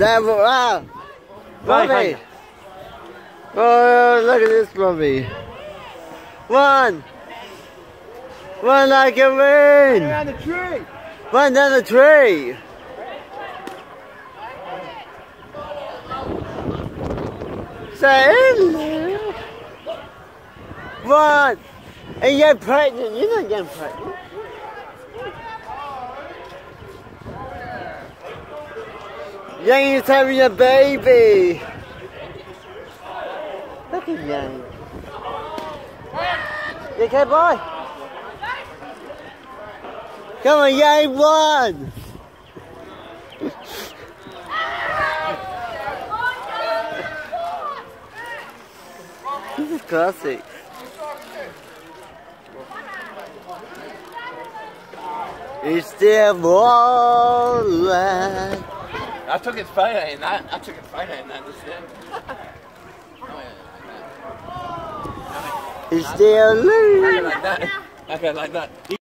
Seven. Wow. Bobby. Oh, look at this, Bobby. One. One like a wind. Down the tree. One down the tree. Say hello. One. And you're pregnant. You're not getting pregnant. Yang is having a baby. Look at Yang. You okay, boy? Come on, Yang won. This is classic. It's still rolling. I took his photo in that. I took a photo in that just then. It's still loose. Okay, like that. Okay, like that.